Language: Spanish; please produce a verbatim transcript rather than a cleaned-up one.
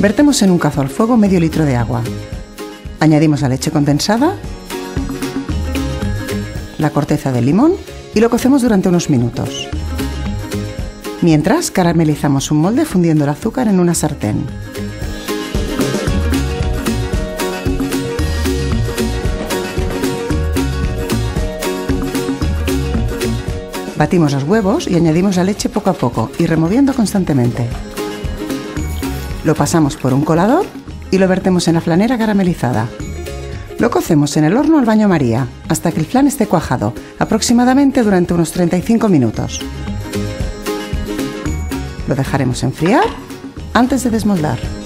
Vertemos en un cazo al fuego medio litro de agua. Añadimos la leche condensada, la corteza del limón y lo cocemos durante unos minutos. Mientras, caramelizamos un molde fundiendo el azúcar en una sartén. Batimos los huevos y añadimos la leche poco a poco y removiendo constantemente. Lo pasamos por un colador y lo vertemos en la flanera caramelizada. Lo cocemos en el horno al baño María hasta que el flan esté cuajado, aproximadamente durante unos treinta y cinco minutos. Lo dejaremos enfriar antes de desmoldar.